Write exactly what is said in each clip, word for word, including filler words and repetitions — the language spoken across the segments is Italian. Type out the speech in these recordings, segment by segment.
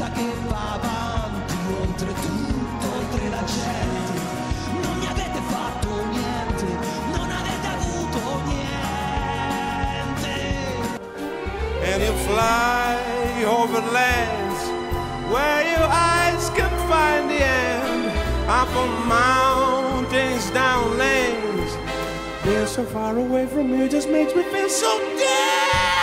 vita che va avanti, oltre tutto, oltre la gente. Non mi avete fatto niente, non avete avuto niente. And you fly over lands where your eyes can find the end, up on mountains, down lanes. Being so far away from you just makes me feel so dead.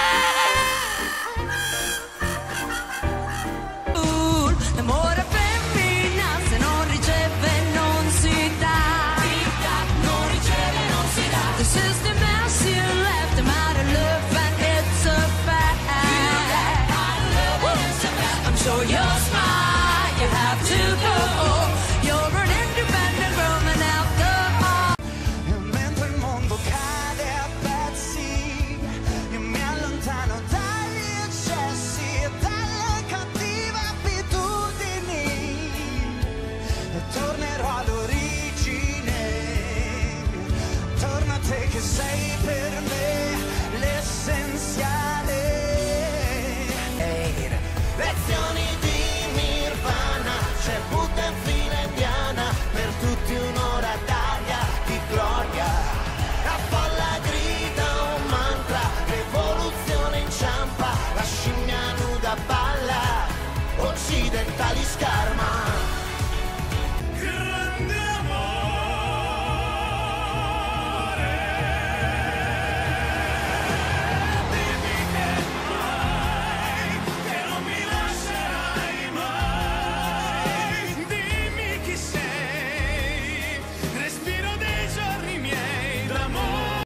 L'amore femmina se non riceve non si dà, non riceve non si dà. This is the mess you left, I'm out of love and it's a fact. I'm sure you're smart, you have to go.